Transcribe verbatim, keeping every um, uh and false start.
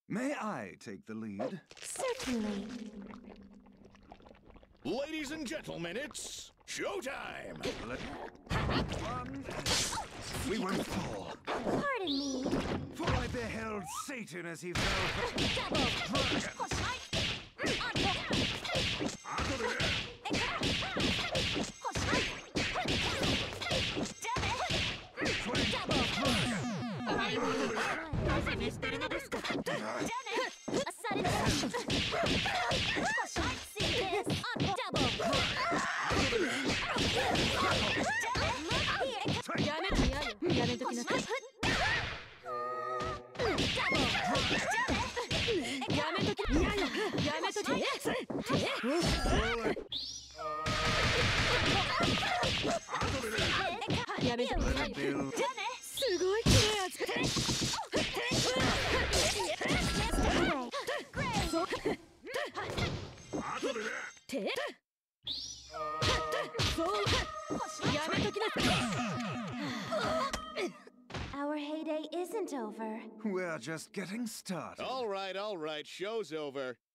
May I take the lead? Certainly. Ladies and gentlemen, it's showtime! Let one. We won't fall. Pardon me. For I beheld Satan as he fell. Double. Dragon. Our heyday isn't over. We're just getting started. All right, all right, show's over.